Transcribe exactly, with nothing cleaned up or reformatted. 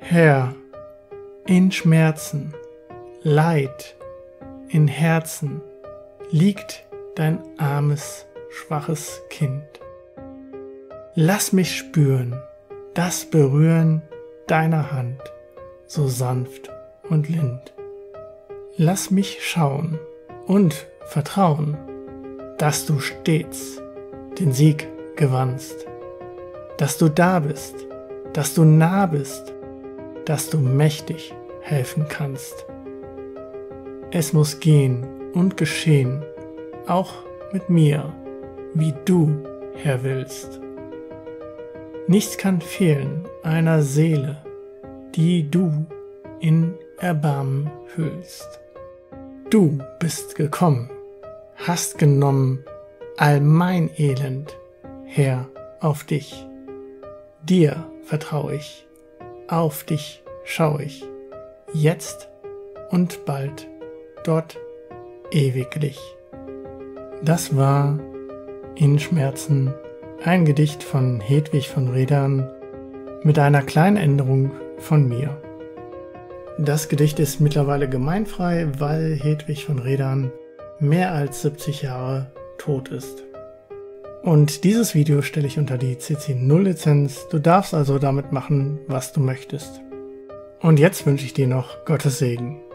Herr, in Schmerzen, Leid, in Herzen liegt dein armes, schwaches Kind. Lass mich spüren das Berühren deiner Hand, so sanft und lind. Lass mich schauen und vertrauen, dass du stets den Sieg gewannst, dass du da bist, dass du nah bist, dass du mächtig helfen kannst. Es muss gehen und geschehen, auch mit mir, wie du, Herr, willst. Nichts kann fehlen einer Seele, die du in Erbarmen hüllst. Du bist gekommen, hast genommen all mein Elend, Herr, auf dich. Dir vertrau ich, auf dich schau ich, jetzt und bald, dort ewiglich. Das war In Schmerzen, ein Gedicht von Hedwig von Redern mit einer kleinen Änderung von mir. Das Gedicht ist mittlerweile gemeinfrei, weil Hedwig von Redern mehr als siebzig Jahre tot ist. Und dieses Video stelle ich unter die C C null Lizenz, du darfst also damit machen, was du möchtest. Und jetzt wünsche ich dir noch Gottes Segen.